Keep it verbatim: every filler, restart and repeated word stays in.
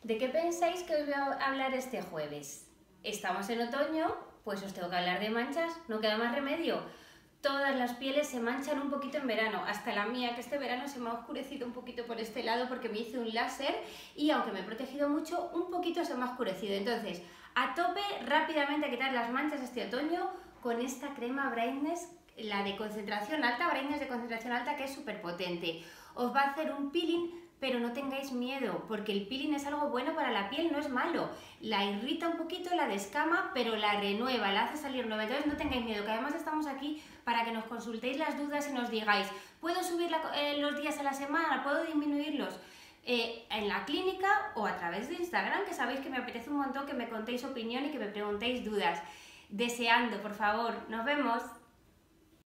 ¿De qué pensáis que os voy a hablar este jueves? Estamos en otoño, pues os tengo que hablar de manchas, no queda más remedio. Todas las pieles se manchan un poquito en verano, hasta la mía, que este verano se me ha oscurecido un poquito por este lado porque me hice un láser y aunque me he protegido mucho, un poquito se me ha oscurecido. Entonces, a tope, rápidamente a quitar las manchas este otoño con esta crema Brightness, la de concentración alta, Brightness de concentración alta, que es súper potente. Os va a hacer un peeling, pero no tengáis miedo, porque el peeling es algo bueno para la piel, no es malo. La irrita un poquito, la descama, pero la renueva, la hace salir nueva. Entonces no tengáis miedo, que además estamos aquí para que nos consultéis las dudas y nos digáis, ¿puedo subir la, eh, los días a la semana? ¿Puedo disminuirlos? Eh, en la clínica o a través de Instagram, que sabéis que me apetece un montón que me contéis opinión y que me preguntéis dudas. Deseando, por favor. Nos vemos.